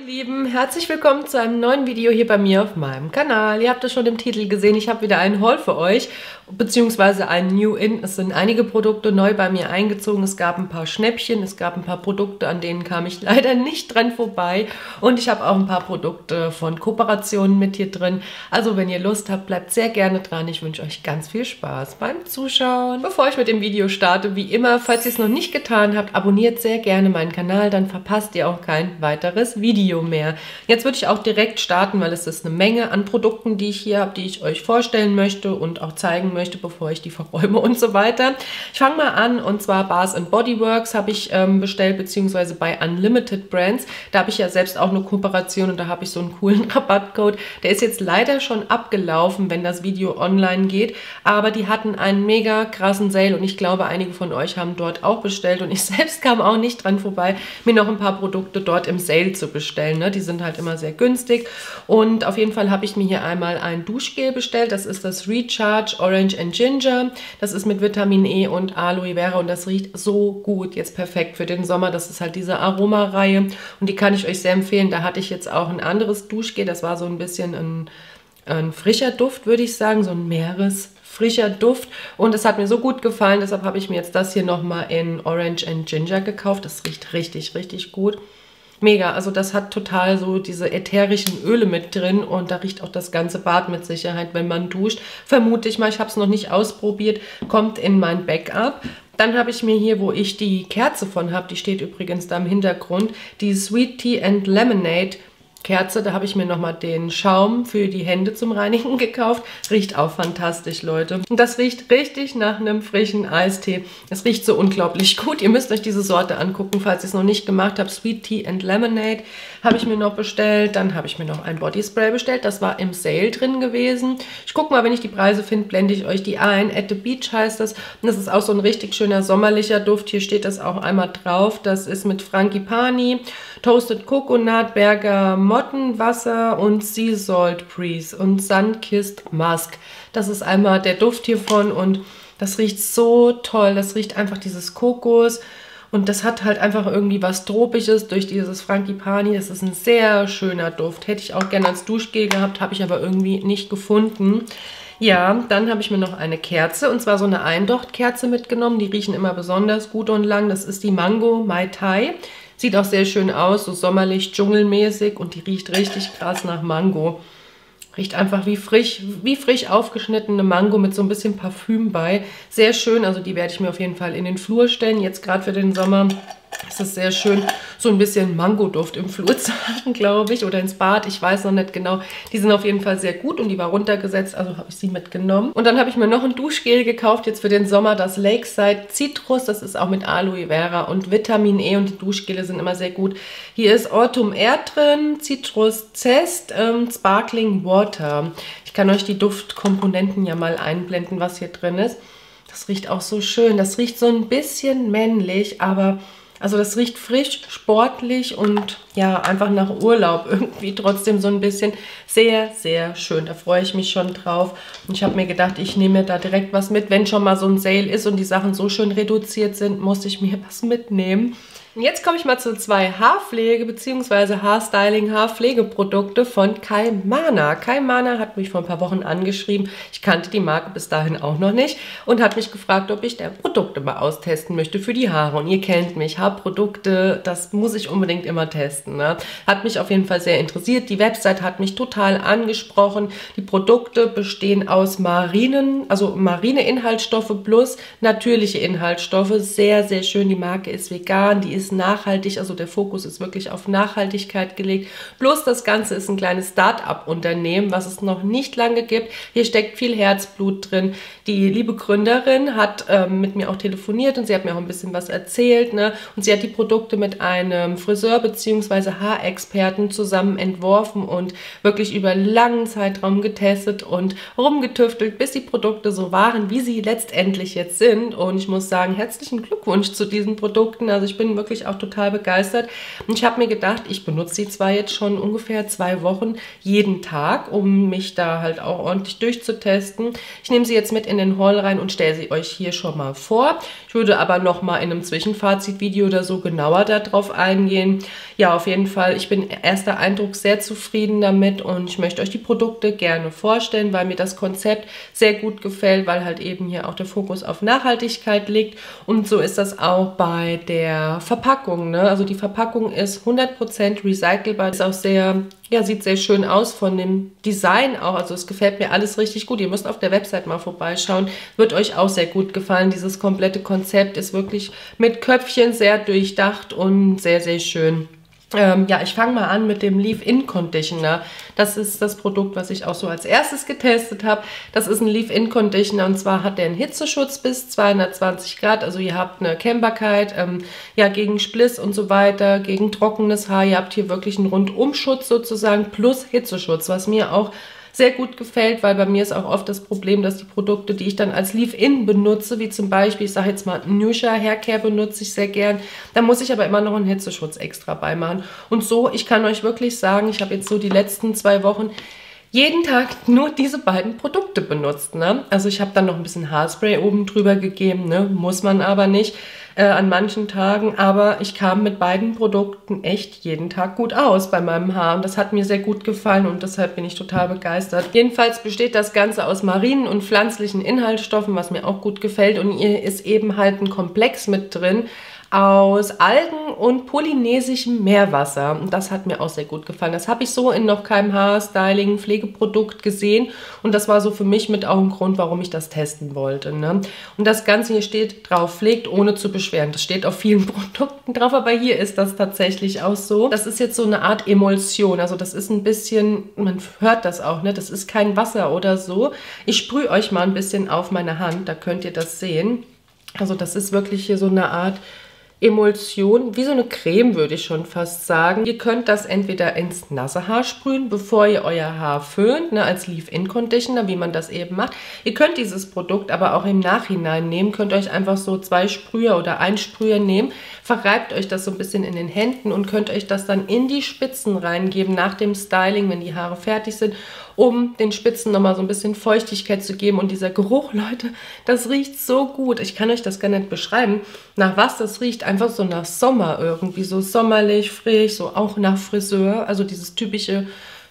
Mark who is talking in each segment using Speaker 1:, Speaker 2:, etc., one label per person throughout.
Speaker 1: ihr Lieben, herzlich willkommen zu einem neuen Video hier bei mir auf meinem Kanal. Ihr habt es schon im Titel gesehen, ich habe wieder einen Haul für euch, beziehungsweise ein New-In. Es sind einige Produkte neu bei mir eingezogen, es gab ein paar Schnäppchen, es gab ein paar Produkte, an denen kam ich leider nicht dran vorbei und ich habe auch ein paar Produkte von Kooperationen mit hier drin. Also wenn ihr Lust habt, bleibt sehr gerne dran. Ich wünsche euch ganz viel Spaß beim Zuschauen. Bevor ich mit dem Video starte, wie immer, falls ihr es noch nicht getan habt, abonniert sehr gerne meinen Kanal, dann verpasst ihr auch kein weiteres Video mehr. Jetzt würde ich auch direkt starten, weil es ist eine Menge an Produkten, die ich hier habe, die ich euch vorstellen möchte und auch zeigen möchte, bevor ich die verräume und so weiter. Ich fange mal an, und zwar Bath & Body Works habe ich bestellt, beziehungsweise bei Unlimited Brands. Da habe ich ja selbst auch eine Kooperation und da habe ich so einen coolen Rabattcode. Der ist jetzt leider schon abgelaufen, wenn das Video online geht, aber die hatten einen mega krassen Sale und ich glaube, einige von euch haben dort auch bestellt und ich selbst kam auch nicht dran vorbei, mir noch ein paar Produkte dort im Sale zu bestellen. Ne? Die sind halt immer sehr günstig und auf jeden Fall habe ich mir hier einmal ein Duschgel bestellt. Das ist das Recharge Orange and Ginger. Das ist mit Vitamin E und Aloe Vera und das riecht so gut. Jetzt perfekt für den Sommer. Das ist halt diese Aromareihe und die kann ich euch sehr empfehlen. Da hatte ich jetzt auch ein anderes Duschgel. Das war so ein bisschen ein frischer Duft, würde ich sagen. So ein Meeresfrischer Duft und es hat mir so gut gefallen. Deshalb habe ich mir jetzt das hier nochmal in Orange and Ginger gekauft. Das riecht richtig, richtig gut. Mega, also das hat total so diese ätherischen Öle mit drin und da riecht auch das ganze Bad mit Sicherheit, wenn man duscht. Vermute ich mal, ich habe es noch nicht ausprobiert, kommt in mein Backup. Dann habe ich mir hier, wo ich die Kerze von habe, die steht übrigens da im Hintergrund, die Sweet Tea and Lemonade Kerze, da habe ich mir nochmal den Schaum für die Hände zum Reinigen gekauft. Riecht auch fantastisch, Leute. Und das riecht richtig nach einem frischen Eistee. Es riecht so unglaublich gut. Ihr müsst euch diese Sorte angucken, falls ihr es noch nicht gemacht habt. Sweet Tea and Lemonade habe ich mir noch bestellt. Dann habe ich mir noch ein Bodyspray bestellt. Das war im Sale drin gewesen. Ich gucke mal, wenn ich die Preise finde, blende ich euch die ein. At the Beach heißt das. Und das ist auch so ein richtig schöner sommerlicher Duft. Hier steht das auch einmal drauf. Das ist mit Frangipani, Toasted Coconut, Berger Mottenwasser und Sea Salt Breeze und Sun-Kissed Musk. Das ist einmal der Duft hiervon und das riecht so toll. Das riecht einfach dieses Kokos und das hat halt einfach irgendwie was Tropisches durch dieses Frangipani. Das ist ein sehr schöner Duft. Hätte ich auch gerne als Duschgel gehabt, habe ich aber irgendwie nicht gefunden. Ja, dann habe ich mir noch eine Kerze und zwar so eine Eindochtkerze mitgenommen. Die riechen immer besonders gut und lang. Das ist die Mango Mai Tai. Sieht auch sehr schön aus, so sommerlich, dschungelmäßig und die riecht richtig krass nach Mango. Riecht einfach wie frisch aufgeschnittene Mango mit so ein bisschen Parfüm bei. Sehr schön, also die werde ich mir auf jeden Fall in den Flur stellen. Jetzt gerade für den Sommer ist es sehr schön, so ein bisschen Mangoduft im Flur zu haben, glaube ich. Oder ins Bad, ich weiß noch nicht genau. Die sind auf jeden Fall sehr gut und die war runtergesetzt, also habe ich sie mitgenommen. Und dann habe ich mir noch ein Duschgel gekauft, jetzt für den Sommer, das Lakeside Citrus. Das ist auch mit Aloe Vera und Vitamin E und die Duschgele sind immer sehr gut. Hier ist Autumn Air drin, Citrus Zest, Sparkling Water. Ich kann euch die Duftkomponenten ja mal einblenden, was hier drin ist. Das riecht auch so schön. Das riecht so ein bisschen männlich, aber also das riecht frisch, sportlich und ja, einfach nach Urlaub irgendwie trotzdem so ein bisschen. Sehr, sehr schön. Da freue ich mich schon drauf. Und ich habe mir gedacht, ich nehme mir da direkt was mit. Wenn schon mal so ein Sale ist und die Sachen so schön reduziert sind, muss ich mir was mitnehmen. Und jetzt komme ich mal zu zwei Haarpflege- bzw. Haarstyling-Haarpflegeprodukte von Kaimana. Kaimana hat mich vor ein paar Wochen angeschrieben. Ich kannte die Marke bis dahin auch noch nicht und hat mich gefragt, ob ich deren Produkte mal austesten möchte für die Haare. Und ihr kennt mich, Haarprodukte, das muss ich unbedingt immer testen. Ne? Hat mich auf jeden Fall sehr interessiert. Die Website hat mich total angesprochen. Die Produkte bestehen aus marine Inhaltsstoffe plus natürliche Inhaltsstoffe. Sehr, sehr schön. Die Marke ist vegan, die ist nachhaltig, also der Fokus ist wirklich auf Nachhaltigkeit gelegt. Bloß das Ganze ist ein kleines Start-up-Unternehmen, was es noch nicht lange gibt. Hier steckt viel Herzblut drin. Die liebe Gründerin hat mit mir auch telefoniert und sie hat mir auch ein bisschen was erzählt. Ne? Und sie hat die Produkte mit einem Friseur bzw. Haarexperten zusammen entworfen und wirklich über einen langen Zeitraum getestet und rumgetüftelt, bis die Produkte so waren, wie sie letztendlich jetzt sind. Und ich muss sagen, herzlichen Glückwunsch zu diesen Produkten. Also ich bin wirklich wirklich auch total begeistert. Und ich habe mir gedacht, ich benutze sie zwar jetzt schon ungefähr 2 Wochen jeden Tag, um mich da halt auch ordentlich durchzutesten. Ich nehme sie jetzt mit in den Haul rein und stelle sie euch hier schon mal vor. Ich würde aber nochmal in einem Zwischenfazit-Video oder so genauer darauf eingehen. Ja, auf jeden Fall, ich bin erster Eindruck sehr zufrieden damit und ich möchte euch die Produkte gerne vorstellen, weil mir das Konzept sehr gut gefällt, weil halt eben hier auch der Fokus auf Nachhaltigkeit liegt. Und so ist das auch bei der Verpackung, ne? Also die Verpackung ist 100% recycelbar, ist auch sehr, ja, sieht sehr schön aus von dem Design auch. Also es gefällt mir alles richtig gut. Ihr müsst auf der Website mal vorbeischauen. Wird euch auch sehr gut gefallen. Dieses komplette Konzept ist wirklich mit Köpfchen sehr durchdacht und sehr, sehr schön. Ja, ich fange mal an mit dem Leave-In Conditioner. Das ist das Produkt, was ich auch so als erstes getestet habe. Das ist ein Leave-In Conditioner und zwar hat der einen Hitzeschutz bis 220 Grad. Also ihr habt eine Kennbarkeit, ja, gegen Spliss und so weiter, gegen trockenes Haar. Ihr habt hier wirklich einen Rundumschutz sozusagen plus Hitzeschutz, was mir auch sehr gut gefällt, weil bei mir ist auch oft das Problem, dass die Produkte, die ich dann als Leave-In benutze, wie zum Beispiel, ich sage jetzt mal Nusha Haircare benutze ich sehr gern, da muss ich aber immer noch einen Hitzeschutz extra beimachen. Und so, ich kann euch wirklich sagen, ich habe jetzt so die letzten 2 Wochen jeden Tag nur diese beiden Produkte benutzt, ne? Also ich habe dann noch ein bisschen Haarspray oben drüber gegeben, ne? Muss man aber nicht an manchen Tagen, aber ich kam mit beiden Produkten echt jeden Tag gut aus bei meinem Haar und das hat mir sehr gut gefallen und deshalb bin ich total begeistert. Jedenfalls besteht das Ganze aus marinen und pflanzlichen Inhaltsstoffen, was mir auch gut gefällt und hier ist eben halt ein Komplex mit drin aus Algen und polynesischem Meerwasser. Und das hat mir auch sehr gut gefallen. Das habe ich so in noch keinem Haarstyling, Pflegeprodukt gesehen. Und das war so für mich mit auch ein Grund, warum ich das testen wollte, ne? Und das Ganze hier steht drauf, pflegt ohne zu beschweren. Das steht auf vielen Produkten drauf, aber hier ist das tatsächlich auch so. Das ist jetzt so eine Art Emulsion. Also das ist ein bisschen, man hört das auch, ne? Das ist kein Wasser oder so. Ich sprühe euch mal ein bisschen auf meine Hand, da könnt ihr das sehen. Also das ist wirklich hier so eine Art Emulsion, wie so eine Creme, würde ich schon fast sagen. Ihr könnt das entweder ins nasse Haar sprühen, bevor ihr euer Haar föhnt, ne, als Leave-In-Conditioner, wie man das eben macht. Ihr könnt dieses Produkt aber auch im Nachhinein nehmen, könnt euch einfach so 2 Sprüher oder 1 Sprüher nehmen, verreibt euch das so ein bisschen in den Händen und könnt euch das dann in die Spitzen reingeben, nach dem Styling, wenn die Haare fertig sind, um den Spitzen nochmal so ein bisschen Feuchtigkeit zu geben. Und dieser Geruch, Leute, das riecht so gut. Ich kann euch das gar nicht beschreiben, nach was das riecht. Einfach so nach Sommer irgendwie, so sommerlich, frisch, so auch nach Friseur. Also dieses typische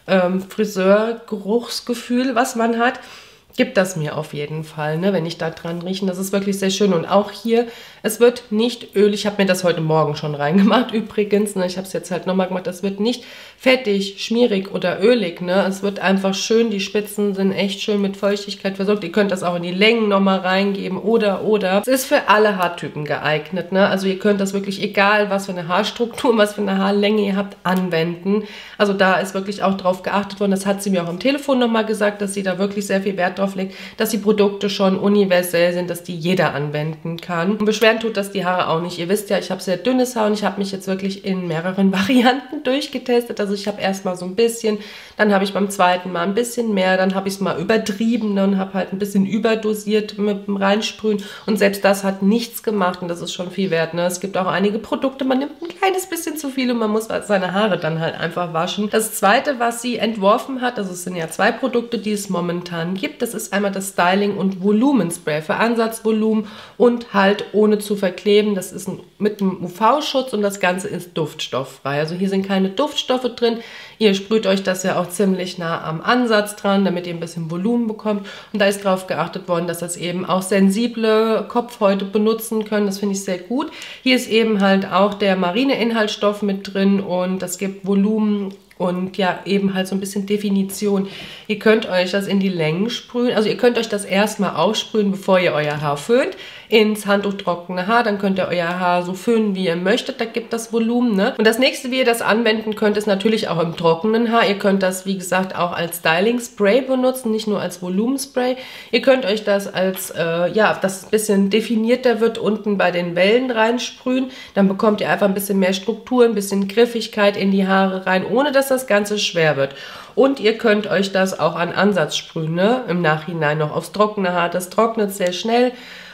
Speaker 1: Friseur-Geruchsgefühl, was man hat, gibt das mir auf jeden Fall, ne, wenn ich da dran rieche. Das ist wirklich sehr schön. Und auch hier, es wird nicht ölig. Ich habe mir das heute Morgen schon reingemacht übrigens. Ne, ich habe es jetzt halt nochmal gemacht. Das wird nicht fettig, schmierig oder ölig. Ne. Es wird einfach schön. Die Spitzen sind echt schön mit Feuchtigkeit versorgt. Ihr könnt das auch in die Längen nochmal reingeben oder. Es ist für alle Haartypen geeignet. Ne. Also ihr könnt das wirklich, egal was für eine Haarstruktur, was für eine Haarlänge ihr habt, anwenden. Also da ist wirklich auch drauf geachtet worden. Das hat sie mir auch am Telefon nochmal gesagt, dass sie da wirklich sehr viel Wert drauf legt, dass die Produkte schon universell sind, dass die jeder anwenden kann. Und beschweren tut das die Haare auch nicht. Ihr wisst ja, ich habe sehr dünnes Haar und ich habe mich jetzt wirklich in mehreren Varianten durchgetestet. Also ich habe erstmal so ein bisschen, dann habe ich beim zweiten Mal ein bisschen mehr, dann habe ich es mal übertrieben und habe halt ein bisschen überdosiert mit dem Reinsprühen und selbst das hat nichts gemacht und das ist schon viel wert, ne? Es gibt auch einige Produkte, man nimmt ein kleines bisschen zu viel und man muss seine Haare dann halt einfach waschen. Das zweite, was sie entworfen hat, also es sind ja 2 Produkte, die es momentan gibt, das ist einmal das Styling- und Volumenspray für Ansatzvolumen und halt ohne zu verkleben. Das ist mit einem UV-Schutz und das Ganze ist duftstofffrei. Also hier sind keine Duftstoffe drin. Ihr sprüht euch das ja auch ziemlich nah am Ansatz dran, damit ihr ein bisschen Volumen bekommt. Und da ist darauf geachtet worden, dass das eben auch sensible Kopfhäute benutzen können. Das finde ich sehr gut. Hier ist eben halt auch der marine Inhaltsstoff mit drin und das gibt Volumen und ja, eben halt so ein bisschen Definition. Ihr könnt euch das in die Längen sprühen. Also ihr könnt euch das erstmal aussprühen, bevor ihr euer Haar föhnt. Ins handtuchtrockene Haar. Dann könnt ihr euer Haar so föhnen, wie ihr möchtet. Da gibt das Volumen, ne? Und das nächste, wie ihr das anwenden könnt, ist natürlich auch im trockenen Haar. Ihr könnt das, wie gesagt, auch als Styling-Spray benutzen, nicht nur als Volumenspray. Ihr könnt euch das als, ja, das ein bisschen definierter wird, unten bei den Wellen reinsprühen. Dann bekommt ihr einfach ein bisschen mehr Struktur, ein bisschen Griffigkeit in die Haare rein, ohne dass das Ganze schwer wird. Und ihr könnt euch das auch an Ansatz sprühen, ne? Im Nachhinein noch aufs trockene Haar. Das trocknet sehr schnell.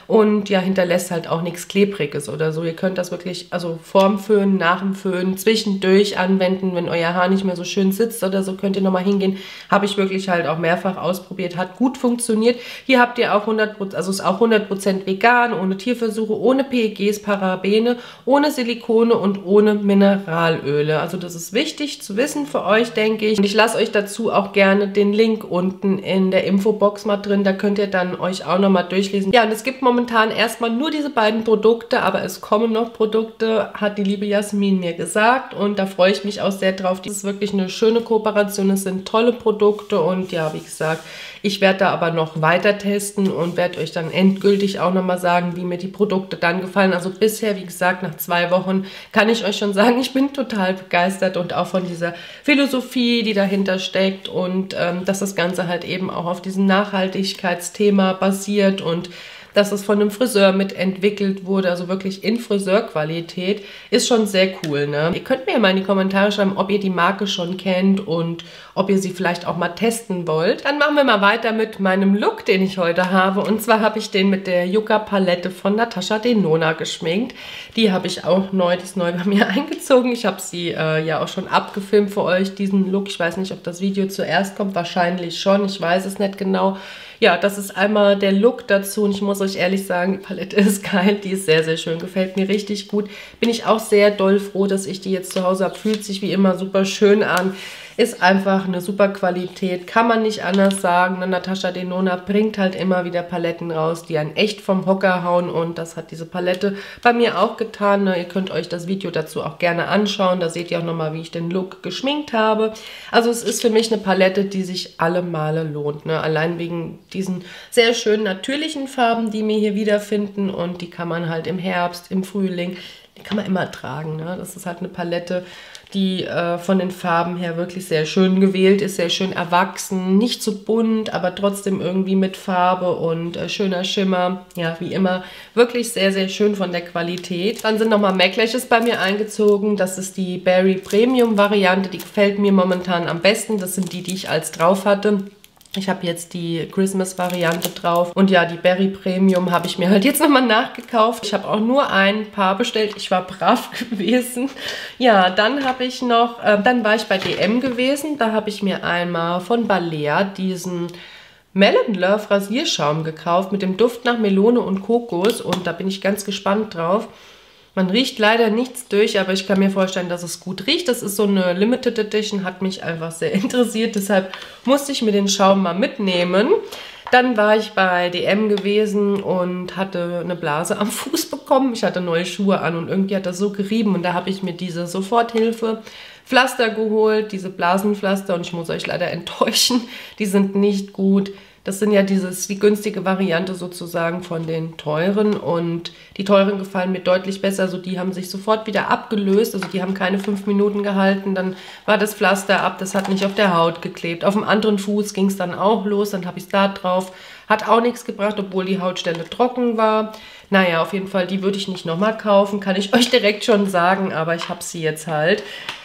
Speaker 1: und ja, hinterlässt halt auch nichts Klebriges oder so. Ihr könnt das wirklich, also vorm Föhnen, nach dem Föhnen, zwischendurch anwenden, wenn euer Haar nicht mehr so schön sitzt oder so, könnt ihr nochmal hingehen. Habe ich wirklich halt auch mehrfach ausprobiert, hat gut funktioniert. Hier habt ihr auch 100%, also ist auch 100% vegan, ohne Tierversuche, ohne PEGs, Parabene, ohne Silikone und ohne Mineralöle. Also das ist wichtig zu wissen für euch, denke ich. Und ich lasse euch dazu auch gerne den Link unten in der Infobox mal drin. Da könnt ihr dann euch auch nochmal durchlesen. Ja, und es gibt momentan erstmal nur diese beiden Produkte, aber es kommen noch Produkte, hat die liebe Jasmin mir gesagt. Und da freue ich mich auch sehr drauf. Das ist wirklich eine schöne Kooperation. Es sind tolle Produkte und ja, wie gesagt, ich werde da aber noch weiter testen und werde euch dann endgültig auch nochmal sagen, wie mir die Produkte dann gefallen. Also bisher, wie gesagt, nach 2 Wochen kann ich euch schon sagen, ich bin total begeistert und auch von dieser Philosophie, die dahinter steckt und dass das Ganze halt eben auch auf diesem Nachhaltigkeitsthema basiert und dass es von einem Friseur mitentwickelt wurde, also wirklich in Friseurqualität, ist schon sehr cool, ne? Ihr könnt mir ja mal in die Kommentare schreiben, ob ihr die Marke schon kennt und ob ihr sie vielleicht auch mal testen wollt. Dann machen wir mal weiter mit meinem Look, den ich heute habe. Und zwar habe ich den mit der Yucca Palette von Natasha Denona geschminkt. Die habe ich auch neu, die ist neu bei mir eingezogen. Ich habe sie ja auch schon abgefilmt für euch, diesen Look. Ich weiß nicht, ob das Video zuerst kommt, wahrscheinlich schon, ich weiß es nicht genau. Ja, das ist einmal der Look dazu und ich muss euch ehrlich sagen, die Palette ist geil, die ist sehr, sehr schön, gefällt mir richtig gut. Bin ich auch sehr doll froh, dass ich die jetzt zu Hause habe, fühlt sich wie immer super schön an. Ist einfach eine super Qualität, kann man nicht anders sagen. Natasha Denona bringt halt immer wieder Paletten raus, die einen echt vom Hocker hauen und das hat diese Palette bei mir auch getan. Ihr könnt euch das Video dazu auch gerne anschauen, da seht ihr auch nochmal, wie ich den Look geschminkt habe. Also es ist für mich eine Palette, die sich alle Male lohnt, ne? Allein wegen diesen sehr schönen natürlichen Farben, die wir hier wiederfinden und die kann man halt im Herbst, im Frühling, die kann man immer tragen, ne? Das ist halt eine Palette, die von den Farben her wirklich sehr schön gewählt ist, sehr schön erwachsen, nicht zu bunt, aber trotzdem irgendwie mit Farbe und schöner Schimmer. Ja, wie immer, wirklich sehr, sehr schön von der Qualität. Dann sind nochmal MAC Lashes bei mir eingezogen. Das ist die Berry Premium Variante, die gefällt mir momentan am besten. Das sind die, die ich als drauf hatte. Ich habe jetzt die Christmas-Variante drauf. Und ja, die Berry Premium habe ich mir halt jetzt nochmal nachgekauft. Ich habe auch nur ein Paar bestellt. Ich war brav gewesen. Ja, dann habe ich noch, dann war ich bei DM gewesen. Da habe ich mir einmal von Balea diesen Melon Love Rasierschaum gekauft mit dem Duft nach Melone und Kokos. Und da bin ich ganz gespannt drauf. Man riecht leider nichts durch, aber ich kann mir vorstellen, dass es gut riecht. Das ist so eine Limited Edition, hat mich einfach sehr interessiert. Deshalb musste ich mir den Schaum mal mitnehmen. Dann war ich bei DM gewesen und hatte eine Blase am Fuß bekommen. Ich hatte neue Schuhe an und irgendwie hat das so gerieben. Und da habe ich mir diese Soforthilfe-Pflaster geholt, diese Blasenpflaster. Und ich muss euch leider enttäuschen, die sind nicht gut. Das sind ja die günstige Variante sozusagen von den teuren und die teuren gefallen mir deutlich besser. Also die haben sich sofort wieder abgelöst, also die haben keine 5 Minuten gehalten, dann war das Pflaster ab, das hat nicht auf der Haut geklebt. Auf dem anderen Fuß ging es dann auch los, dann habe ich es da drauf. Hat auch nichts gebracht, obwohl die Hautstelle trocken war. Naja, auf jeden Fall, die würde ich nicht nochmal kaufen, kann ich euch direkt schon sagen, aber ich habe sie jetzt halt.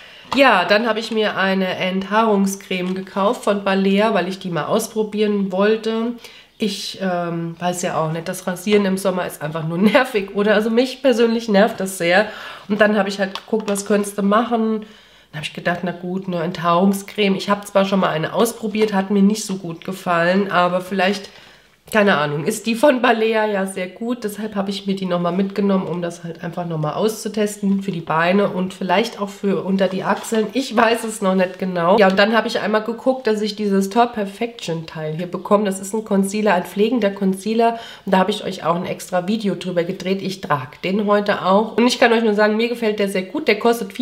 Speaker 1: Ja, dann habe ich mir eine Enthaarungscreme gekauft von Balea, weil ich die mal ausprobieren wollte. Ich weiß ja auch nicht, das Rasieren im Sommer ist einfach nur nervig, oder? Also mich persönlich nervt das sehr. Und dann habe ich halt geguckt, was könntest du machen? Dann habe ich gedacht, na gut, eine Enthaarungscreme. Ich habe zwar schon mal eine ausprobiert, hat mir nicht so gut gefallen, aber vielleicht, keine Ahnung, ist die von Balea ja sehr gut. Deshalb habe ich mir die nochmal mitgenommen, um das halt einfach nochmal auszutesten für die Beine und vielleicht auch für unter die Achseln. Ich weiß es noch nicht genau. Ja, und dann habe ich einmal geguckt, dass ich dieses Top Perfection Teil hier bekomme. Das ist ein Concealer, ein pflegender Concealer. Und da habe ich euch auch ein extra Video drüber gedreht. Ich trage den heute auch. Und ich kann euch nur sagen, mir gefällt der sehr gut. Der kostet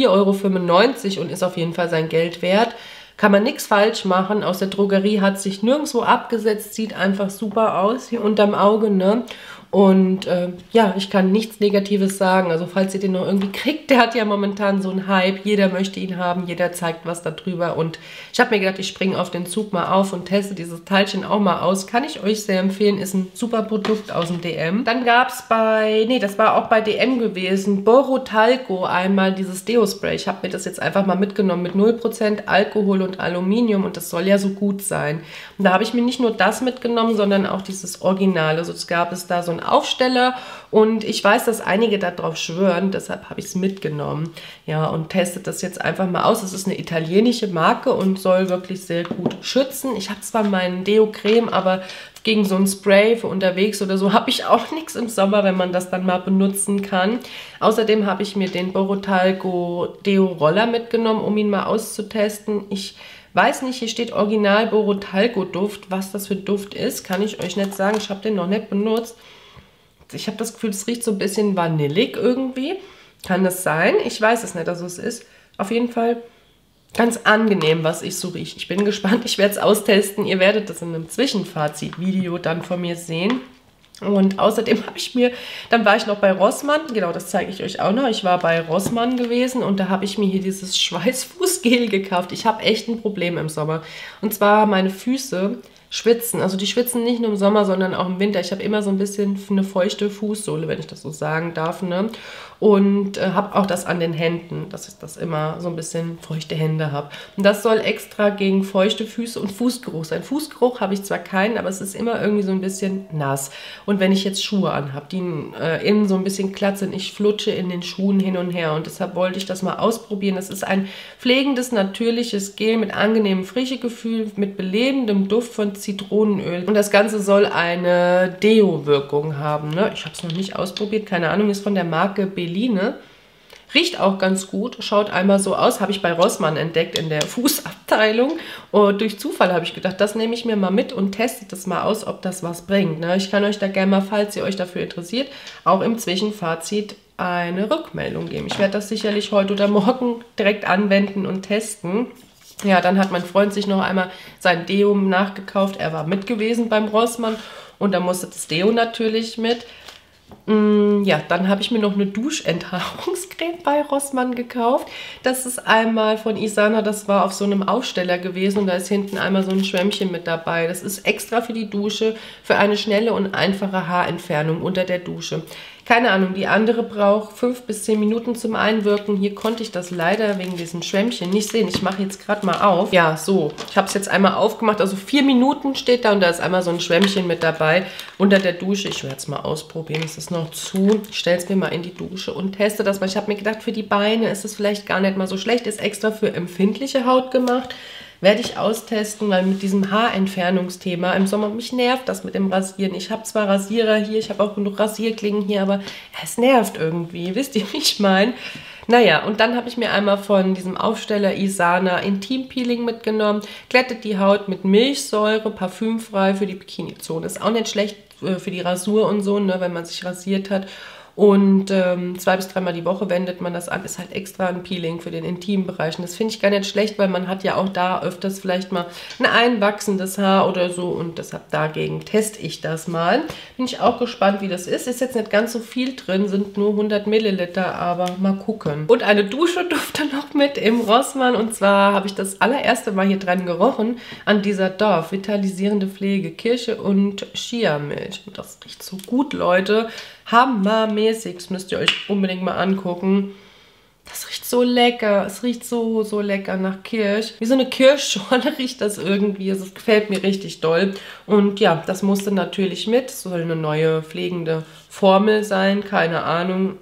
Speaker 1: 4,95 € und ist auf jeden Fall sein Geld wert. Kann man nichts falsch machen. Aus der Drogerie hat sich nirgendwo abgesetzt. Sieht einfach super aus hier unterm Auge, ne? Und ja, ich kann nichts Negatives sagen. Also falls ihr den noch irgendwie kriegt, der hat ja momentan so einen Hype. Jeder möchte ihn haben, jeder zeigt was darüber. Und ich habe mir gedacht, ich springe auf den Zug mal auf und teste dieses Teilchen auch mal aus. Kann ich euch sehr empfehlen, ist ein super Produkt aus dem DM. Dann gab es das war auch bei DM gewesen, Borotalco einmal dieses Deo-Spray. Ich habe mir das jetzt einfach mal mitgenommen mit 0% Alkohol und Aluminium und das soll ja so gut sein. Und da habe ich mir nicht nur das mitgenommen, sondern auch dieses Original. Also es gab da so ein einen Aufsteller und ich weiß, dass einige darauf schwören, deshalb habe ich es mitgenommen. Ja, und testet das jetzt einfach mal aus. Es ist eine italienische Marke und soll wirklich sehr gut schützen. Ich habe zwar meinen Deo-Creme, aber gegen so ein Spray für unterwegs oder so habe ich auch nichts im Sommer, wenn man das dann mal benutzen kann. Außerdem habe ich mir den Borotalco Deo Roller mitgenommen, um ihn mal auszutesten. Ich weiß nicht, hier steht Original Borotalco Duft. Was das für Duft ist, kann ich euch nicht sagen. Ich habe den noch nicht benutzt. Ich habe das Gefühl, es riecht so ein bisschen vanillig irgendwie. Kann das sein? Ich weiß es nicht, dass es ist. Auf jeden Fall ganz angenehm, was ich so rieche. Ich bin gespannt, ich werde es austesten. Ihr werdet das in einem Zwischenfazit-Video dann von mir sehen. Und außerdem dann war ich noch bei Rossmann, genau, das zeige ich euch auch noch. Ich war bei Rossmann gewesen und da habe ich mir hier dieses Schweißfußgel gekauft. Ich habe echt ein Problem im Sommer. Und zwar meine Füße schwitzen. Also die schwitzen nicht nur im Sommer, sondern auch im Winter. Ich habe immer so ein bisschen eine feuchte Fußsohle, wenn ich das so sagen darf, ne? Und habe auch das an den Händen, dass ich das immer so ein bisschen feuchte Hände habe. Und das soll extra gegen feuchte Füße und Fußgeruch sein. Fußgeruch habe ich zwar keinen, aber es ist immer irgendwie so ein bisschen nass. Und wenn ich jetzt Schuhe anhabe, die innen so ein bisschen glatt sind, ich flutsche in den Schuhen hin und her. Und deshalb wollte ich das mal ausprobieren. Das ist ein pflegendes, natürliches Gel mit angenehmem Frischegefühl, mit belebendem Duft von Zitronenöl. Und das Ganze soll eine Deo-Wirkung haben, ne? Ich habe es noch nicht ausprobiert, keine Ahnung, ist von der Marke Belline. Riecht auch ganz gut, schaut einmal so aus, habe ich bei Rossmann entdeckt in der Fußabteilung. Und durch Zufall habe ich gedacht, das nehme ich mir mal mit und testet das mal aus, ob das was bringt, ne? Ich kann euch da gerne mal, falls ihr euch dafür interessiert, auch im Zwischenfazit eine Rückmeldung geben. Ich werde das sicherlich heute oder morgen direkt anwenden und testen. Ja, dann hat mein Freund sich noch einmal sein Deo nachgekauft. Er war mit gewesen beim Rossmann und da musste das Deo natürlich mit. Ja, dann habe ich mir noch eine Duschenthaarungscreme bei Rossmann gekauft. Das ist einmal von Isana, das war auf so einem Aufsteller gewesen und da ist hinten einmal so ein Schwämmchen mit dabei. Das ist extra für die Dusche, für eine schnelle und einfache Haarentfernung unter der Dusche. Keine Ahnung, die andere braucht 5 bis 10 Minuten zum Einwirken. Hier konnte ich das leider wegen diesem Schwämmchen nicht sehen. Ich mache jetzt gerade mal auf. Ja, so. Ich habe es jetzt einmal aufgemacht. Also 4 Minuten steht da und da ist einmal so ein Schwämmchen mit dabei unter der Dusche. Ich werde es mal ausprobieren. Es ist noch zu. Ich stelle es mir mal in die Dusche und teste das, weil ich habe mir gedacht, für die Beine ist es vielleicht gar nicht mal so schlecht. Ist extra für empfindliche Haut gemacht. Werde ich austesten, weil mit diesem Haarentfernungsthema im Sommer, mich nervt das mit dem Rasieren. Ich habe zwar Rasierer hier, ich habe auch genug Rasierklingen hier, aber es nervt irgendwie. Wisst ihr, wie ich meine? Naja, und dann habe ich mir einmal von diesem Aufsteller Isana Intim-Peeling mitgenommen. Glättet die Haut mit Milchsäure, parfümfrei für die Bikini-Zone. Ist auch nicht schlecht für die Rasur und so, ne, wenn man sich rasiert hat. Und 2 bis 3 Mal die Woche wendet man das an. Ist halt extra ein Peeling für den Intimbereich. Und das finde ich gar nicht schlecht, weil man hat ja auch da öfters vielleicht mal ein einwachsendes Haar oder so. Und deshalb dagegen teste ich das mal. Bin ich auch gespannt, wie das ist. Ist jetzt nicht ganz so viel drin, sind nur 100 Milliliter, aber mal gucken. Und eine Dusche durfte noch mit im Rossmann. Und zwar habe ich das allererste Mal hier dran gerochen, an dieser Dorf. Vitalisierende Pflege, Kirsche und Chia-Milch. Und das riecht so gut, Leute. Hammermäßig. Das müsst ihr euch unbedingt mal angucken. Das riecht so lecker. Es riecht so lecker nach Kirsch. Wie so eine Kirschschorle riecht das irgendwie. Also es gefällt mir richtig doll. Und ja, das musste natürlich mit. Es soll eine neue pflegende Formel sein. Keine Ahnung.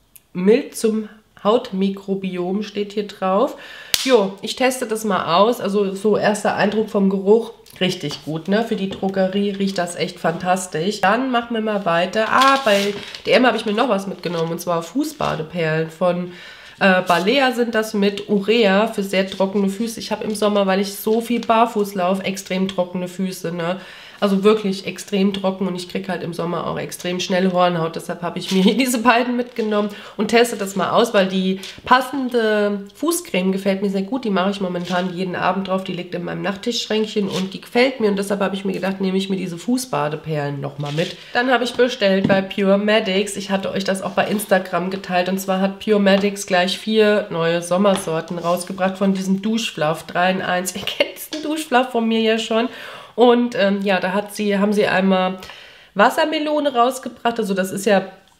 Speaker 1: Mild zum Hautmikrobiom steht hier drauf. Jo, ich teste das mal aus. Also so erster Eindruck vom Geruch. Richtig gut, ne? Für die Drogerie riecht das echt fantastisch. Dann machen wir mal weiter. Bei DM habe ich mir noch was mitgenommen. Und zwar Fußbadeperlen von Balea sind das mit Urea für sehr trockene Füße. Ich habe im Sommer, weil ich so viel barfuß laufe, extrem trockene Füße, ne? Also wirklich extrem trocken und ich kriege halt im Sommer auch extrem schnell Hornhaut. Deshalb habe ich mir hier diese beiden mitgenommen und teste das mal aus, weil die passende Fußcreme gefällt mir sehr gut. Die mache ich momentan jeden Abend drauf. Die liegt in meinem Nachttischschränkchen und die gefällt mir. Und deshalb habe ich mir gedacht, nehme ich mir diese Fußbadeperlen nochmal mit. Dann habe ich bestellt bei Pure Medics. Ich hatte euch das auch bei Instagram geteilt. Und zwar hat Pure Medics gleich 4 neue Sommersorten rausgebracht von diesem Duschfluff 3 in 1. Ihr kennt diesen Duschfluff von mir ja schon. Und ja, da haben sie einmal Wassermelone rausgebracht. Also das ist ja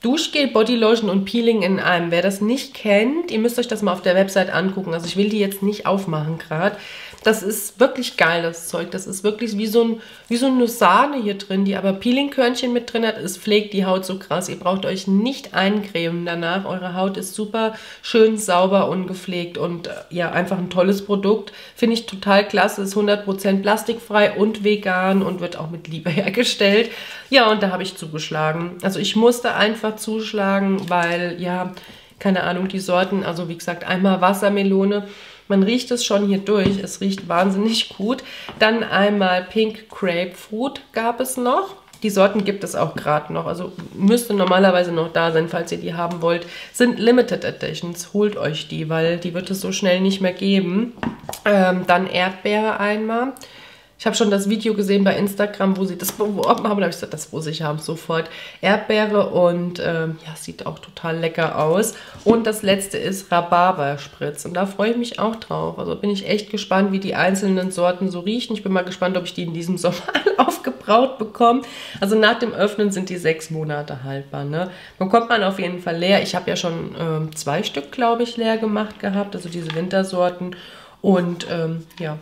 Speaker 1: Duschgel, Bodylotion und Peeling in einem. Wer das nicht kennt, ihr müsst euch das mal auf der Website angucken. Also ich will die jetzt nicht aufmachen gerade. Das ist wirklich geil, das Zeug. Das ist wirklich wie so eine Sahne hier drin, die aber Peelingkörnchen mit drin hat. Es pflegt die Haut so krass. Ihr braucht euch nicht eincremen danach. Eure Haut ist super schön sauber und gepflegt und ja, einfach ein tolles Produkt. Finde ich total klasse. Ist 100% plastikfrei und vegan und wird auch mit Liebe hergestellt. Ja, und da habe ich zugeschlagen. Also ich musste einfach zuschlagen, weil, ja, keine Ahnung, die Sorten, also wie gesagt, einmal Wassermelone. Man riecht es schon hier durch, es riecht wahnsinnig gut. Dann einmal Pink Grapefruit gab es noch. Die Sorten gibt es auch gerade noch, also müsste normalerweise noch da sein, falls ihr die haben wollt. Sind Limited Editions, holt euch die, weil die wird es so schnell nicht mehr geben. Dann Erdbeere einmal. Ich habe schon das Video gesehen bei Instagram, wo sie das beworben haben. Da habe ich gesagt, das muss ich haben sofort. Erdbeere und ja, sieht auch total lecker aus. Und das letzte ist Rhabarberspritz. Und da freue ich mich auch drauf. Also bin ich echt gespannt, wie die einzelnen Sorten so riechen. Ich bin mal gespannt, ob ich die in diesem Sommer aufgebraut bekomme. Also nach dem Öffnen sind die 6 Monate haltbar. Ne? Bekommt man auf jeden Fall leer. Ich habe ja schon 2 Stück, glaube ich, leer gemacht gehabt. Also diese Wintersorten. Und ja,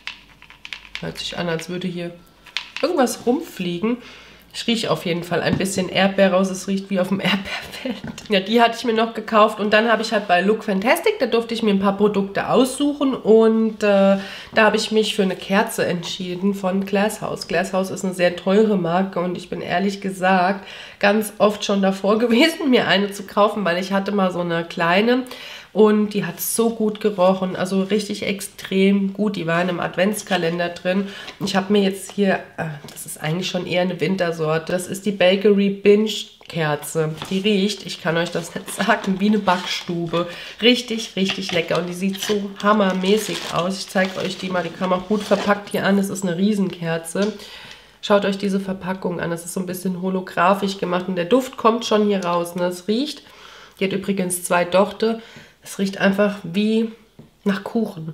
Speaker 1: hört sich an, als würde hier irgendwas rumfliegen. Ich rieche auf jeden Fall ein bisschen Erdbeer raus. Es riecht wie auf dem Erdbeerfeld. Ja, die hatte ich mir noch gekauft. Und dann habe ich halt bei Look Fantastic, da durfte ich mir ein paar Produkte aussuchen. Und da habe ich mich für eine Kerze entschieden von Glasshouse. Glasshouse ist eine sehr teure Marke. Und ich bin ehrlich gesagt ganz oft schon davor gewesen, mir eine zu kaufen, weil ich hatte mal so eine kleine. Und die hat so gut gerochen, also richtig extrem gut. Die war in einem Adventskalender drin. Ich habe mir jetzt hier, das ist eigentlich schon eher eine Wintersorte, das ist die Bakery Binge Kerze. Die riecht, ich kann euch das nicht sagen, wie eine Backstube. Richtig, richtig lecker und die sieht so hammermäßig aus. Ich zeige euch die mal, die kam auch gut verpackt hier an. Es ist eine Riesenkerze. Schaut euch diese Verpackung an, das ist so ein bisschen holographisch gemacht und der Duft kommt schon hier raus. Ne? Es riecht, die hat übrigens 2 Dochte. Es riecht einfach wie nach Kuchen.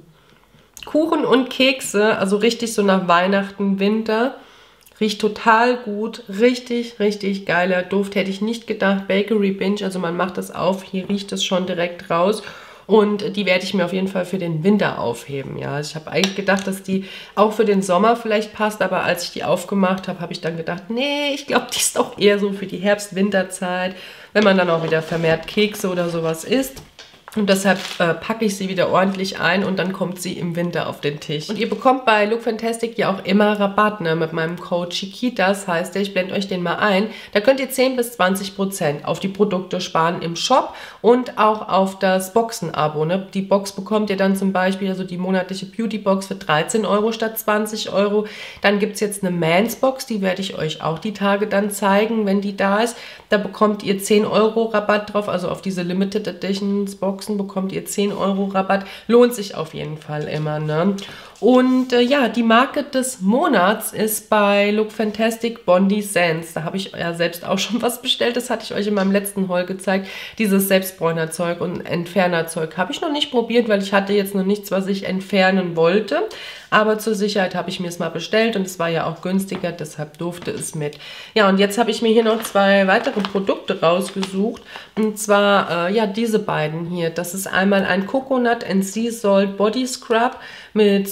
Speaker 1: Kuchen und Kekse, also richtig so nach Weihnachten, Winter. Riecht total gut. Richtig, richtig geiler Duft. Hätte ich nicht gedacht. Bakery Binge, also man macht das auf. Hier riecht es schon direkt raus. Und die werde ich mir auf jeden Fall für den Winter aufheben. Ja, also ich habe eigentlich gedacht, dass die auch für den Sommer vielleicht passt. Aber als ich die aufgemacht habe, habe ich dann gedacht, nee, ich glaube, die ist doch eher so für die Herbst-Winterzeit. Wenn man dann auch wieder vermehrt Kekse oder sowas isst. Und deshalb packe ich sie wieder ordentlich ein und dann kommt sie im Winter auf den Tisch. Und ihr bekommt bei Look Fantastic ja auch immer Rabatt, ne, mit meinem Code Chiquitas, heißt der, ich blende euch den mal ein. Da könnt ihr 10 bis 20% auf die Produkte sparen im Shop und auch auf das Boxen-Abo. Ne? Die Box bekommt ihr dann zum Beispiel, also die monatliche Beauty-Box für 13 € statt 20 €. Dann gibt es jetzt eine Mans-Box, die werde ich euch auch die Tage dann zeigen, wenn die da ist. Da bekommt ihr 10 € Rabatt drauf, also auf diese Limited Editions Box bekommt ihr 10 € Rabatt. Lohnt sich auf jeden Fall immer, ne? Und ja, die Marke des Monats ist bei Look Fantastic Bondi Sands. Da habe ich ja selbst auch schon was bestellt. Das hatte ich euch in meinem letzten Haul gezeigt. Dieses Selbstbräunerzeug und Entfernerzeug habe ich noch nicht probiert, weil ich hatte jetzt noch nichts, was ich entfernen wollte. Aber zur Sicherheit habe ich mir es mal bestellt und es war ja auch günstiger, deshalb durfte es mit. Ja, und jetzt habe ich mir hier noch 2 weitere Produkte rausgesucht. Und zwar, ja, diese beiden hier. Das ist einmal ein Coconut and Sea Salt Body Scrub mit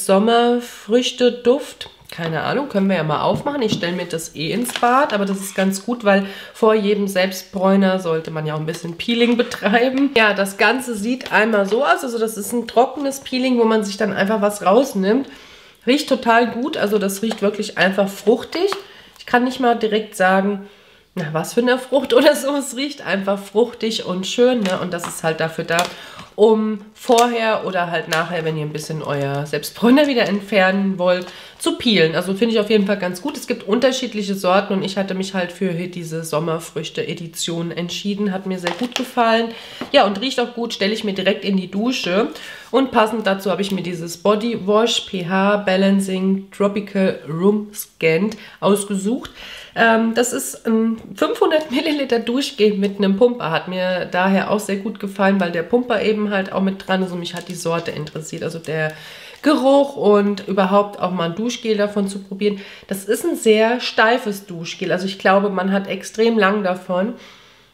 Speaker 1: Sommerfrüchte-Duft. Keine Ahnung, können wir ja mal aufmachen. Ich stelle mir das eh ins Bad, aber das ist ganz gut, weil vor jedem Selbstbräuner sollte man ja auch ein bisschen Peeling betreiben. Ja, das Ganze sieht einmal so aus. Also das ist ein trockenes Peeling, wo man sich dann einfach was rausnimmt. Riecht total gut, also das riecht wirklich einfach fruchtig. Ich kann nicht mal direkt sagen, na, was für eine Frucht oder so. Es riecht einfach fruchtig und schön, ne? Und das ist halt dafür da, um vorher oder halt nachher, wenn ihr ein bisschen euer Selbstbräuner wieder entfernen wollt, zu peelen. Also finde ich auf jeden Fall ganz gut. Es gibt unterschiedliche Sorten und ich hatte mich halt für diese Sommerfrüchte-Edition entschieden. Hat mir sehr gut gefallen. Ja, und riecht auch gut, stelle ich mir direkt in die Dusche. Und passend dazu habe ich mir dieses Body Wash pH Balancing Tropical Room Scent ausgesucht. Das ist ein 500 Milliliter Duschgel mit einem Pumper. Hat mir daher auch sehr gut gefallen, weil der Pumper eben halt auch mit dran ist und mich hat die Sorte interessiert. Also der Geruch und überhaupt auch mal ein Duschgel davon zu probieren. Das ist ein sehr steifes Duschgel. Also ich glaube, man hat extrem lang davon.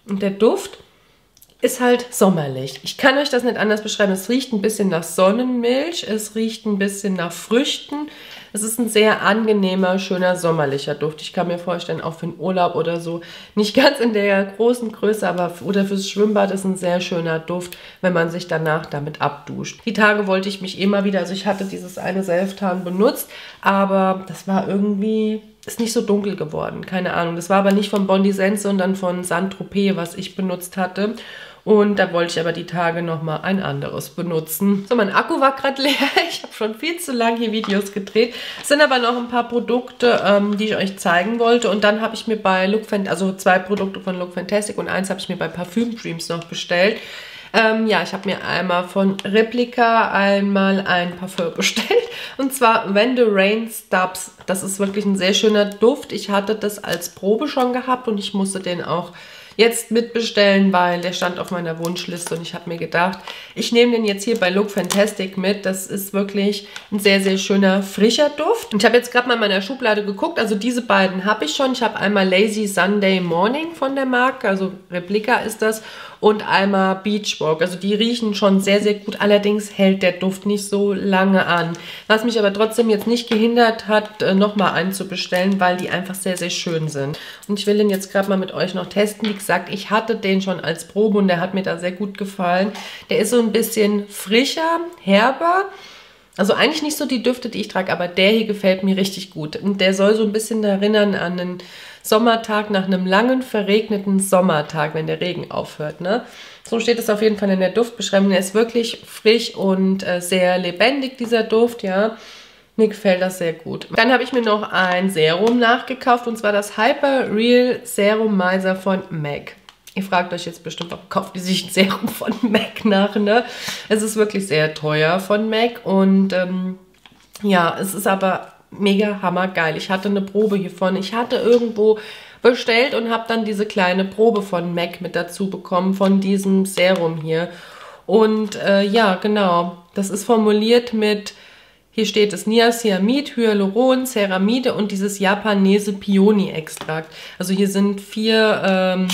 Speaker 1: Und der Duft ist halt sommerlich. Ich kann euch das nicht anders beschreiben. Es riecht ein bisschen nach Sonnenmilch, es riecht ein bisschen nach Früchten. Es ist ein sehr angenehmer, schöner, sommerlicher Duft. Ich kann mir vorstellen, auch für den Urlaub oder so, nicht ganz in der großen Größe, aber oder fürs Schwimmbad ist ein sehr schöner Duft, wenn man sich danach damit abduscht. Die Tage wollte ich mich immer wieder, also ich hatte dieses eine Selftan benutzt, aber das war irgendwie, ist nicht so dunkel geworden, keine Ahnung. Das war aber nicht von Bondi Sense, sondern von Saint-Tropez, was ich benutzt hatte. Und da wollte ich aber die Tage nochmal ein anderes benutzen. So, mein Akku war gerade leer. Ich habe schon viel zu lange hier Videos gedreht. Es sind aber noch ein paar Produkte, die ich euch zeigen wollte. Und dann habe ich mir bei also 2 Produkte von Look Fantastic und eins habe ich mir bei Parfüm Dreams noch bestellt. Ja, ich habe mir einmal von Replica einmal ein Parfum bestellt. Und zwar When the Rain Stops. Das ist wirklich ein sehr schöner Duft. Ich hatte das als Probe schon gehabt und ich musste den auch jetzt mitbestellen, weil der stand auf meiner Wunschliste und ich habe mir gedacht, ich nehme den jetzt hier bei Look Fantastic mit. Das ist wirklich ein sehr, sehr schöner, frischer Duft. Und ich habe jetzt gerade mal in meiner Schublade geguckt, also diese beiden habe ich schon. Ich habe einmal Lazy Sunday Morning von der Marke, also Replica ist das, und einmal Beach Walk. Also die riechen schon sehr, sehr gut. Allerdings hält der Duft nicht so lange an. Was mich aber trotzdem jetzt nicht gehindert hat, nochmal einen zu bestellen, weil die einfach sehr, sehr schön sind. Und ich will den jetzt gerade mal mit euch noch testen. Wie gesagt, ich hatte den schon als Probe und der hat mir da sehr gut gefallen. Der ist so ein bisschen frischer, herber. Also eigentlich nicht so die Düfte, die ich trage, aber der hier gefällt mir richtig gut. Und der soll so ein bisschen erinnern an einen Sommertag, nach einem langen, verregneten Sommertag, wenn der Regen aufhört, ne? So steht es auf jeden Fall in der Duftbeschreibung. Er ist wirklich frisch und sehr lebendig, dieser Duft, ja. Mir gefällt das sehr gut. Dann habe ich mir noch ein Serum nachgekauft, und zwar das Hyper Real Serumizer von MAC. Ihr fragt euch jetzt bestimmt, warum kauft die sich ein Serum von MAC nach, ne? Es ist wirklich sehr teuer von MAC und ja, es ist aber mega hammergeil. Ich hatte eine Probe hiervon. Ich hatte irgendwo bestellt und habe dann diese kleine Probe von MAC mit dazu bekommen, von diesem Serum hier. Und ja, genau, das ist formuliert mit, hier steht es Niacinamid, Hyaluron, Ceramide und dieses Japanese Peony-Extrakt. Also hier sind 4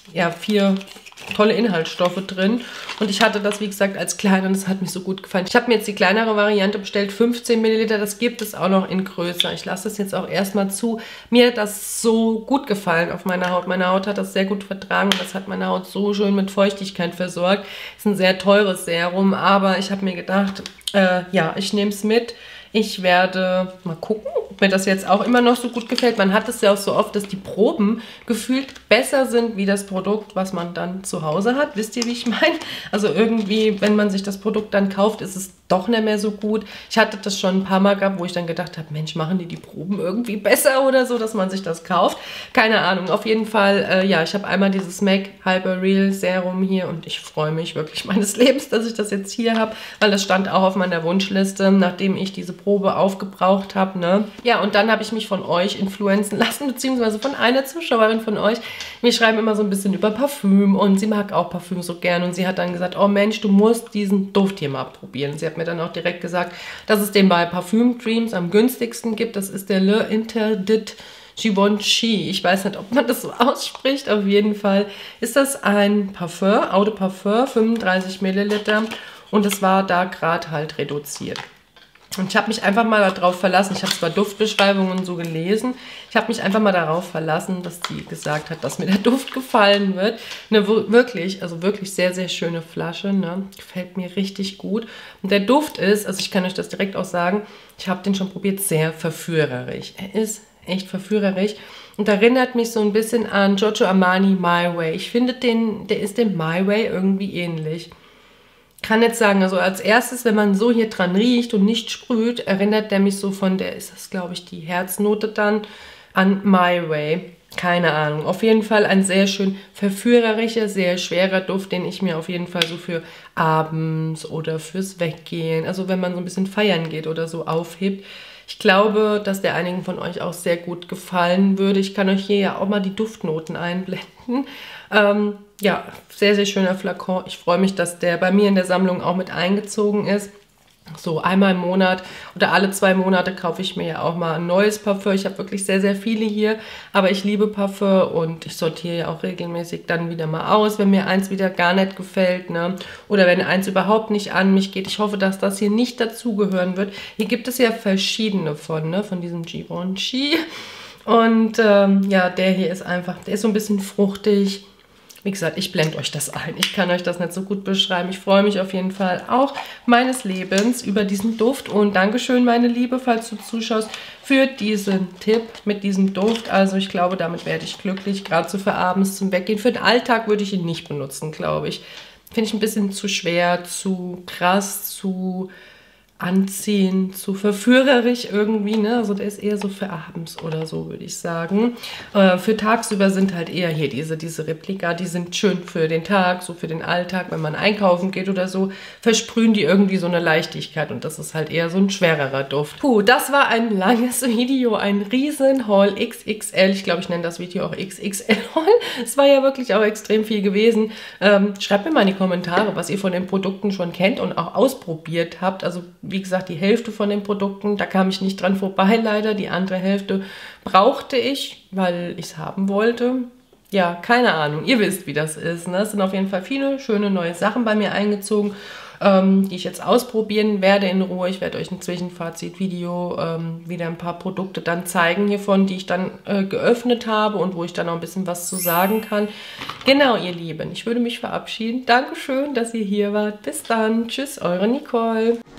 Speaker 1: tolle Inhaltsstoffe drin. Und ich hatte das, wie gesagt, als klein und es hat mir so gut gefallen. Ich habe mir jetzt die kleinere Variante bestellt, 15 Milliliter. Das gibt es auch noch in größer. Ich lasse das jetzt auch erstmal zu. Mir hat das so gut gefallen auf meiner Haut. Meine Haut hat das sehr gut vertragen und das hat meine Haut so schön mit Feuchtigkeit versorgt. Ist ein sehr teures Serum, aber ich habe mir gedacht, ja, ich nehme es mit. Ich werde mal gucken, ob mir das jetzt auch immer noch so gut gefällt. Man hat es ja auch so oft, dass die Proben gefühlt besser sind wie das Produkt, was man dann zu Hause hat. Wisst ihr, wie ich meine? Also irgendwie, wenn man sich das Produkt dann kauft, ist es doch nicht mehr so gut. Ich hatte das schon ein paar Mal gehabt, wo ich dann gedacht habe, Mensch, machen die Proben irgendwie besser oder so, dass man sich das kauft. Keine Ahnung. Auf jeden Fall, ja, ich habe einmal dieses MAC Hyper Real Serum hier und ich freue mich wirklich meines Lebens, dass ich das jetzt hier habe, weil das stand auch auf meiner Wunschliste, nachdem ich diese Probe aufgebraucht habe, ne? Ja, und dann habe ich mich von euch influenzen lassen, beziehungsweise von einer Zuschauerin von euch. Wir schreiben immer so ein bisschen über Parfüm und sie mag auch Parfüm so gern und sie hat dann gesagt, oh Mensch, du musst diesen Duft hier mal probieren. Sie hat mir dann auch direkt gesagt, dass es den bei Parfüm Dreams am günstigsten gibt. Das ist der Le Interdit Givenchy. Ich weiß nicht, ob man das so ausspricht. Auf jeden Fall ist das ein Parfum, Eau de Parfum, 35 Milliliter und es war da gerade halt reduziert. Und ich habe mich einfach mal darauf verlassen, ich habe zwar Duftbeschreibungen so gelesen, ich habe mich einfach mal darauf verlassen, dass die gesagt hat, dass mir der Duft gefallen wird. Eine wirklich, also wirklich sehr, sehr schöne Flasche, ne? Gefällt mir richtig gut. Und der Duft ist, also ich kann euch das direkt auch sagen, ich habe den schon probiert, sehr verführerisch. Er ist echt verführerisch und erinnert mich so ein bisschen an Giorgio Armani My Way. Ich finde, der ist dem My Way irgendwie ähnlich. Kann jetzt sagen, also als erstes, wenn man so hier dran riecht und nicht sprüht, erinnert der mich so von der, ist das glaube ich die Herznote dann, an My Way. Keine Ahnung. Auf jeden Fall ein sehr schön verführerischer, sehr schwerer Duft, den ich mir auf jeden Fall so für abends oder fürs Weggehen, also wenn man so ein bisschen feiern geht oder so, aufhebt. Ich glaube, dass der einigen von euch auch sehr gut gefallen würde. Ich kann euch hier ja auch mal die Duftnoten einblenden. Ja, sehr, sehr schöner Flakon. Ich freue mich, dass der bei mir in der Sammlung auch mit eingezogen ist. So einmal im Monat oder alle 2 Monate kaufe ich mir ja auch mal ein neues Parfum. Ich habe wirklich sehr, sehr viele hier, aber ich liebe Parfum und ich sortiere ja auch regelmäßig dann wieder mal aus, wenn mir eins wieder gar nicht gefällt, ne? Oder wenn eins überhaupt nicht an mich geht. Ich hoffe, dass das hier nicht dazugehören wird. Hier gibt es ja verschiedene von, ne? Von diesem Givenchy. Und ja, der hier ist einfach, der ist so ein bisschen fruchtig. Wie gesagt, ich blende euch das ein. Ich kann euch das nicht so gut beschreiben. Ich freue mich auf jeden Fall auch meines Lebens über diesen Duft. Und Dankeschön, meine Liebe, falls du zuschaust, für diesen Tipp mit diesem Duft. Also ich glaube, damit werde ich glücklich, gerade so für abends zum Weggehen. Für den Alltag würde ich ihn nicht benutzen, glaube ich. Finde ich ein bisschen zu schwer, zu krass, zu anziehen, zu verführerisch irgendwie, ne? Also der ist eher so für abends oder so, würde ich sagen. Für tagsüber sind halt eher hier diese Replika, die sind schön für den Tag, so für den Alltag, wenn man einkaufen geht oder so, versprühen die irgendwie so eine Leichtigkeit und das ist halt eher so ein schwererer Duft. Puh, das war ein langes Video, ein riesen Haul XXL. Ich glaube, ich nenne das Video auch XXL Haul. Es war ja wirklich auch extrem viel gewesen. Schreibt mir mal in die Kommentare, was ihr von den Produkten schon kennt und auch ausprobiert habt. Also wie gesagt, die Hälfte von den Produkten, da kam ich nicht dran vorbei leider. Die andere Hälfte brauchte ich, weil ich es haben wollte. Ja, keine Ahnung. Ihr wisst, wie das ist, ne? Es sind auf jeden Fall viele schöne neue Sachen bei mir eingezogen, die ich jetzt ausprobieren werde in Ruhe. Ich werde euch ein Zwischenfazit-Video wieder ein paar Produkte dann zeigen hiervon, die ich dann geöffnet habe und wo ich dann auch ein bisschen was zu sagen kann. Genau, ihr Lieben, ich würde mich verabschieden. Dankeschön, dass ihr hier wart. Bis dann. Tschüss, eure Nicole.